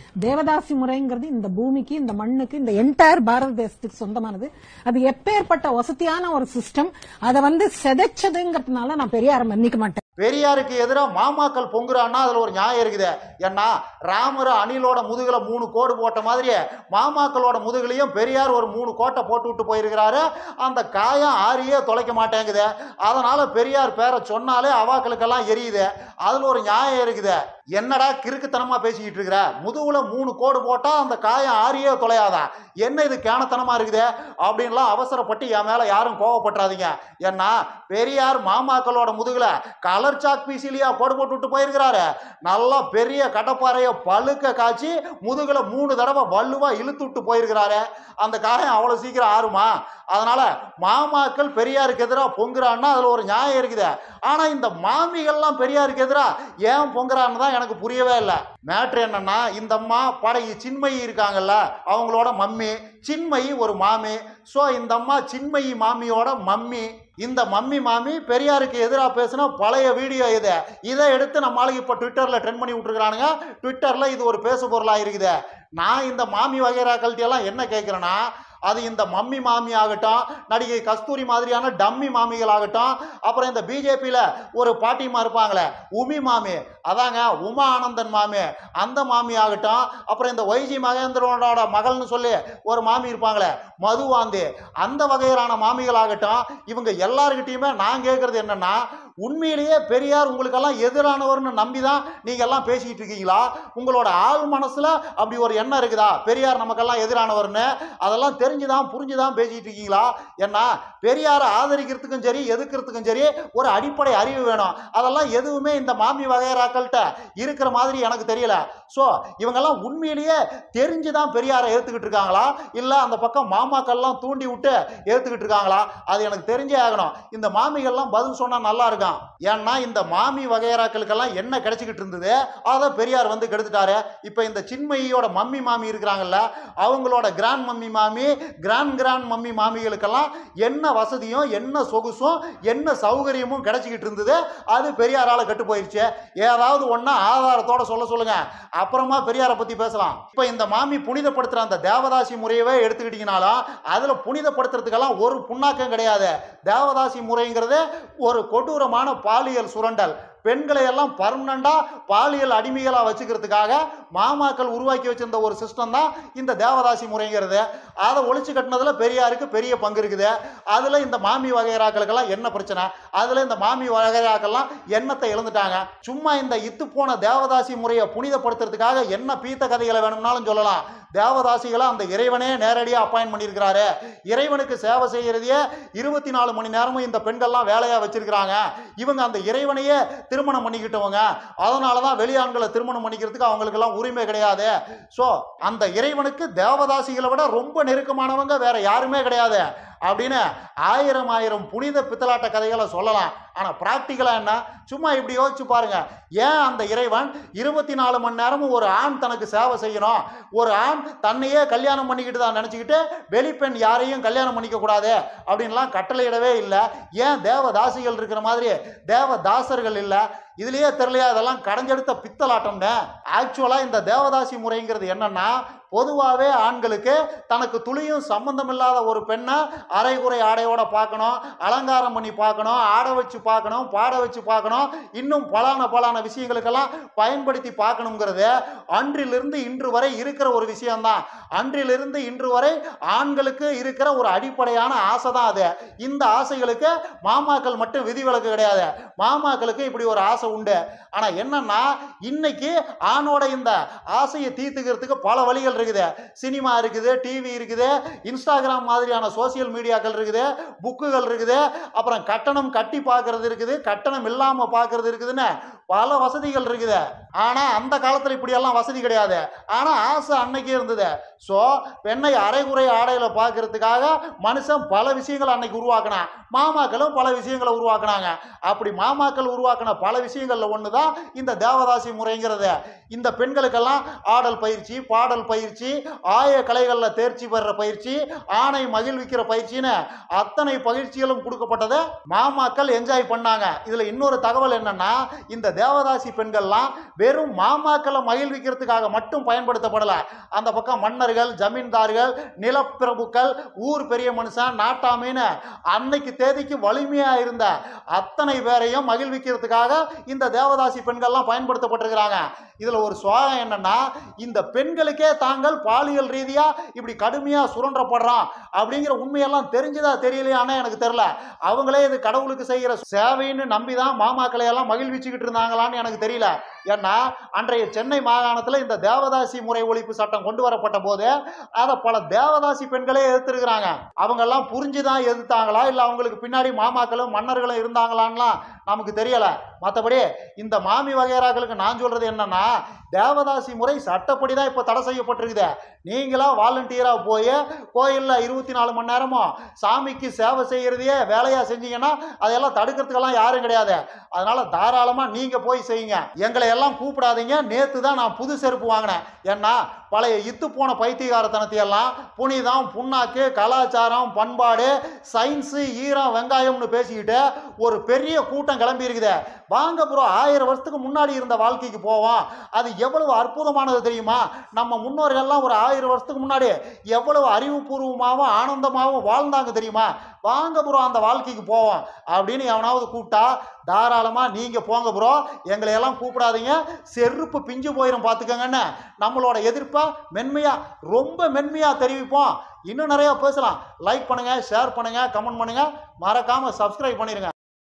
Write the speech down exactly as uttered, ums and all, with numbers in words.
தேவதாசி முறைங்கிறது இந்த பூமிக்கு, இந்த மண்ணுக்கு, இந்த என்டையர் பாரத தேசத்துக்கு சொந்தமானது. அது எப்பேற்பட்ட வசதியான ஒரு சிஸ்டம். அதை வந்து செதைச்சதுங்கிறதுனால நான் பெரியாரை மன்னிக்க மாட்டேன். பெரியாருக்கு எதிராக மாமாக்கள் பொங்குறான்னா அதுல ஒரு நியாயம் இருக்குது. ஏன்னா ராமர் அணிலோட முதுகுல மூணு கோடு போட்ட மாதிரியே மாமாக்களோட முதுகுலையும் பெரியார் ஒரு மூணு கோட்டை போட்டு விட்டு போயிருக்கிறாரு. அந்த காயம் ஆரியே தொலைக்க மாட்டேங்குது. அதனால பெரியார் பேரை சொன்னாலே அவாக்களுக்கெல்லாம் எரியுது. அதுல ஒரு நியாயம் இருக்குது. என்னடா கிறுக்குத்தனமா பேசிக்கிட்டு இருக்கிற, முதுகுல மூணு கோடு போட்டா அந்த காயம் ஆரியே தொலையாதா, என்ன இது கேனத்தனமா இருக்குது அப்படின்லாம் அவசரப்பட்டு என் மேல யாரும் கோவப்பட்டுறாதீங்க. ஏன்னா பெரியார் மாமாக்களோட முதுகுல கலர் சாக் பீசிலியா கோடு போட்டு விட்டு போயிருக்கிறாரு. நல்லா பெரிய கடப்பாறைய பழுக்க காய்ச்சி முதுகுல மூணு தடவை வள்ளுவா இழுத்து விட்டு போயிருக்கிறாரு. அந்த காயம் அவ்வளவு சீக்கிரம் ஆறுமா? அதனால மாமாக்கள் பெரியாருக்கு எதிராக பொங்குறான்னா அதுல ஒரு நியாயம் இருக்குது. ஆனா இந்த மாமிகள்லாம் பெரியாருக்கு எதிராக ஏன் பொங்குறான்னு தான் எனக்கு புரியவே இல்லை. மேட்ரு என்னன்னா, இந்த அம்மா படகி சின்மயி இருக்காங்கல்ல, அவங்களோட மம்மி, சின்மயி ஒரு மாமி. ஸோ இந்த அம்மா சின்மயி மாமியோட மம்மி. இந்த மம்மி மாமி பெரியாருக்கு எதிராக பேசின பழைய வீடியோ இது. இதை எடுத்து நம்மளுக்கு இப்போ ட்விட்டரில் ட்ரெண்ட் பண்ணி விட்டுருக்கானுங்க. ட்விட்டரில் இது ஒரு பேசு பொருளாக இருக்குது. நான் இந்த மாமி வகைராக்கள்கிட்டெல்லாம் என்ன கேட்குறேன்னா, அது இந்த மம்மி மாமி ஆகட்டும், நடிகை கஸ்தூரி மாதிரியான டம்மி மாமிகள் ஆகட்டும், அப்புறம் இந்த பிஜேபியில் ஒரு பாட்டிமா இருப்பாங்களே உமி மாமி, அதாங்க உமா ஆனந்தன் மாமி, அந்த மாமி ஆகட்டும், அப்புறம் இந்த ஒய்ஜி மகேந்திரனோட மகள்னு சொல்லி ஒரு மாமி இருப்பாங்களே மதுவாந்தி, அந்த வகையிலான மாமிகள் ஆகட்டும், இவங்க எல்லாருக்கிட்டையுமே நான் கேட்கறது என்னன்னா, உண்மையிலேயே பெரியார் உங்களுக்கெல்லாம் எதிரானவர்னு நம்பி தான் நீங்க எல்லாம் பேசிக்கிட்டு இருக்கீங்களா? உங்களோட ஆள் மனசுல அப்படி ஒரு எண்ணம் இருக்குதா பெரியார் நமக்கெல்லாம் எதிரானவர்னு? அதெல்லாம் தெரிஞ்சுதான் புரிஞ்சுதான் பேசிட்டு இருக்கீங்களா? ஏன்னா பெரியாரை ஆதரிக்கிறதுக்கும் சரி எதிர்க்கிறதுக்கும் சரி ஒரு அடிப்படை அறிவு வேணும். அதெல்லாம் எதுவுமே இந்த மாமி வகையராக்கள்கிட்ட இருக்கிற மாதிரி எனக்கு தெரியல. ஸோ இவங்கெல்லாம் உண்மையிலேயே தெரிஞ்சுதான் பெரியாரை ஏற்றுக்கிட்டு இருக்காங்களா, இல்லை அந்த பக்கம் மாமாக்கள்லாம் தூண்டி விட்டு ஏற்றுக்கிட்டு இருக்காங்களா? அது எனக்கு தெரிஞ்சே ஆகணும். இந்த மாமிகள்லாம் பதில் சொன்னா நல்லா இருக்கும். ஏன்னா இந்த மாமி வகையராக்களுக்கெல்லாம் என்ன கிடைச்சிக்கிட்டு இருந்தது அதை பெரியார் வந்து கெடுத்துட்டாரு. இப்ப இந்த சின்மயியோட மம்மி மாமி இருக்கிறாங்கல்ல, அவங்களோட கிராண்ட் மம்மி மாமி, கிராண்ட் கிராண்ட் மம்மி மாமிகளுக்கெல்லாம் என்ன வசதியும் என்ன சொகுசும் என்ன சௌகரியமும் கிடைச்சிக்கிட்டு இருந்தது, அது பெரியாரால கெட்டு போயிருச்சு. ஏதாவது ஒன்னா ஆதாரத்தோட சொல்ல சொல்லுங்க, அப்புறமா பெரியாரை பத்தி பேசலாம். இப்ப இந்த மாமி புனிதப்படுத்துற அந்த தேவதாசி முறையவே எடுத்துக்கிட்டீங்கனாலும் அதுல புனிதப்படுத்துறதுக்கெல்லாம் ஒரு புண்ணாக்கம் கிடையாது. தேவதாசி முறைங்கிறது ஒரு கொடூரமான பாலியல் சுரண்டல். பெண்களை எல்லாம் பர்மனண்டா பாலியல் அடிமைகளா வச்சுக்கிறதுக்காக மாமாக்கள் உருவாக்கி வச்சிருந்த ஒரு சிஸ்டம் தான் இந்த தேவதாசி முறைங்கிறது. அதை ஒழிச்சு கட்டினதுல பெரியாருக்கு பெரிய பங்கு இருக்குது. அதுல இந்த மாமி வகைராக்களுக்கெல்லாம் என்ன பிரச்சனை? அதுல இந்த மாமி வகைராக்கெல்லாம் எண்ணத்தை இழந்துட்டாங்க. சும்மா இந்த இத்து போன தேவதாசி முறையை புனிதப்படுத்துறதுக்காக என்ன பீத்த கதைகளை வேணும்னாலும் சொல்லலாம். தேவதாசிகளை அந்த இறைவனே நேரடியாக அப்பாயின்ட் பண்ணியிருக்கிறாரு. இறைவனுக்கு சேவை செய்யறதையே இருபத்தி நாலு மணி நேரமும் இந்த பெண்கள்லாம் வேலையா வச்சிருக்கிறாங்க. இவங்க அந்த இறைவனையே திருமணம் பண்ணிக்கிட்டவங்க. அதனாலதான் வெளியாண்களை திருமணம் பண்ணிக்கிறதுக்கு அவங்களுக்கெல்லாம் உரிமை கிடையாது. ஸோ அந்த இறைவனுக்கு தேவதாசிகளை விட ரொம்ப நெருக்கமானவங்க வேற யாருமே கிடையாது அப்படின்னு ஆயிரம் ஆயிரம் புனித பித்தலாட்ட கதைகளை சொல்லலாம். ஆனா பிராக்டிக்கலா என்ன? சும்மா இப்படி யோசிச்சு பாருங்க. ஏன் அந்த இறைவன் இருபத்தி நாலு மணி நேரமும் ஒரு ஆண் தனக்கு சேவை செய்யணும்? ஒரு ஆண் தன்னையே கல்யாணம் பண்ணிக்கிட்டு தான் நினைச்சுக்கிட்டு வெளிப்பெண் யாரையும் கல்யாணம் பண்ணிக்க கூடாது அப்படின்லாம் கட்டளையிடவே இல்லை. ஏன் தேவதாசிகள் இருக்கிற மாதிரி தேவதாசர்கள் இல்லை? இதுலயே தெரியலையா இதெல்லாம் கடைஞ்செடுத்த பித்தலாட்டம்னு? ஆக்சுவலா இந்த தேவதாசி முறைங்கிறது என்னன்னா, பொதுவாகவே ஆண்களுக்கு தனக்கு துளியும் சம்பந்தம் இல்லாத ஒரு பெண்ணை அரைகுறை ஆடையோட பார்க்கணும், அலங்காரம் பண்ணி பார்க்கணும், ஆட வச்சு பார்க்கணும், பாட வச்சு பார்க்கணும், இன்னும் பலான பலான விஷயங்களுக்கெல்லாம் பயன்படுத்தி பார்க்கணுங்கிறது அன்றிலிருந்து இன்று வரை இருக்கிற ஒரு விஷயம்தான். அன்றிலிருந்து இன்று வரை ஆண்களுக்கு இருக்கிற ஒரு அடிப்படையான ஆசை தான் அது. இந்த ஆசைகளுக்கு மாமாக்கள் மட்டும் விதிவிலக்கு கிடையாது. மாமாக்களுக்கு இப்படி ஒரு ஆசை உண்டு. ஆனா என்னன்னா, இன்னைக்கு ஆணோட இந்த ஆசையை தீர்த்துக்கிறதுக்கு பல வழிகள் இருக்குது. சினிமா இருக்குது, டிவி இருக்குது, இன்ஸ்டாகிராம் மாதிரியான சோசியல் மீடியாக்கள் இருக்குது, புக்குகள் இருக்குது, அப்புறம் கட்டணம் கட்டி பார்க்கறது இருக்குது, கட்டணம் இல்லாம பார்க்கறது இருக்குதுன்னு பல வசதிகள் இருக்குது. ஆனா அந்த காலத்துல இப்படி எல்லாம் வசதி கிடையாது. ஆனா ஆசை அன்னைக்கே இருந்தது. ஸோ பெண்ணை அரைகுறை ஆடையில் பார்க்கறதுக்காக மனுஷன் பல விஷயங்கள் அன்னைக்கு உருவாக்கினான். மாமாக்களும் பல விஷயங்களை உருவாக்குனாங்க. அப்படி மாமாக்கள் உருவாக்கின பல விஷயங்கள்ல ஒன்று தான் இந்த தேவதாசி முறைங்கிறது. இந்த பெண்களுக்கெல்லாம் ஆடல் பயிற்சி, பாடல் பயிற்சி, ஆய கலைகளில் தேர்ச்சி பெற பயிற்சி, ஆணை மகிழ்விக்கிற பயிற்சின்னு அத்தனை பயிற்சிகளும் கொடுக்கப்பட்டதை மாமாக்கள் என்ஜாய் பண்ணாங்க. இதுல இன்னொரு தகவல் என்னன்னா, இந்த தேவதாசி பெண்கள்லாம் வெறும் மாமாக்களை மகிழ்விக்கிறதுக்காக மட்டும் பயன்படுத்தப்படல. அந்த பக்கம் மன்னர்கள், ஜமீன்தார்கள், நிலப்பிரபுக்கள், ஊர் பெரிய மனுஷன், நாட்டாமின்னு அன்னைக்கு தேதிக்கு வலிமையா இருந்த அத்தனை பேரையும் மகிழ்விக்கிறதுக்காக இந்த தேவதாசி பெண்கள்லாம் பயன்படுத்தப்பட்டிருக்கிறாங்க. இதுல ஒரு சுவாகம் என்னன்னா, இந்த பெண்களுக்கே தாங்கள் பாலியல் ரீதியா இப்படி கடுமையா சுரண்டப்படுறான் அப்படிங்கிற உண்மையெல்லாம் தெரிஞ்சுதா தெரியலையானே எனக்கு தெரியல. அவங்களே இது கடவுளுக்கு செய்கிற சேவைன்னு நம்பிதான் மாமாக்களை எல்லாம் மகிழ்விச்சுக்கிட்டு இருந்தாங்களான்னு எனக்கு தெரியல. ஏன்னா அன்றைய சென்னை மாகாணத்தில் இந்த தேவதாசி முறை ஒழிப்பு சட்டம் கொண்டு வரப்பட்ட போது அதை பல தேவதாசி பெண்களே எதிர்த்திருக்கிறாங்க. அவங்க எல்லாம் புரிஞ்சுதான் எதிர்த்தாங்களா இல்ல அவங்களுக்கு பின்னாடி மாமாக்களும் மன்னர்களும் இருந்தாங்களான்லாம் நமக்கு தெரியல. மற்றபடி இந்த மாமி வகையறாக்களுக்கு நான் சொல்றது என்னன்னா, தேவதாசி முறை சட்டப்படி தான் இப்போ தடை செய்யப்பட்டிருக்குது. நீங்களா வாலண்டியரா போய் கோயிலில் இருபத்தி நாலு மணி நேரமும் சாமிக்கு சேவை செய்யறதையே வேலையா செஞ்சீங்கன்னா அதெல்லாம் தடுக்கிறதுக்கெல்லாம் யாரும் கிடையாது. அதனால தாராளமா நீங்க போய் செய்யுங்க. எங்களை எல்லாம் கூப்பிடாதீங்க. நேத்து தான் நான் புது செருப்பு வாங்கினேன். ஏன்னா பழைய இத்து போன பைத்தியகாரத்தனத்தை எல்லாம் புனிதம், புண்ணாக்கு, கலாச்சாரம், பண்பாடு, சயின்ஸு, ஈரம், வெங்காயம்னு பேசிக்கிட்டு ஒரு பெரிய கூட்டம் கிளம்பி இருக்குது. வாங்க ப்ரோ, ஆயிரம் வருஷத்துக்கு முன்னாடி இருந்த வாழ்க்கைக்கு போவோம். அது எவ்வளவு அற்புதமானது தெரியுமா? நம்ம முன்னோர்கள்லாம் ஒரு ஆயிரம் வருஷத்துக்கு முன்னாடி எவ்வளவு அறிவுபூர்வமாகவும் ஆனந்தமாகவும் வாழ்ந்தாங்க தெரியுமா? வாங்க ப்ரோ அந்த வாழ்க்கைக்கு போவோம் அப்படின்னு எவனாவது கூப்பிட்டா தாராளமா நீங்க போங்க ப்ரோ, எங்களை எல்லாம் கூப்பிடாதீங்க, செருப்பு பிஞ்சு போயிடும் பார்த்துக்கங்கன்னு நம்மளோட எதிர்ப்பை மென்மையா, ரொம்ப மென்மையா தெரிவிப்போம். இன்னும் நிறைய பேசலாம். லைக் பண்ணுங்க, ஷேர் பண்ணுங்க, கமெண்ட் பண்ணுங்க, மறக்காம சப்ஸ்கிரைப் பண்ணிருங்க.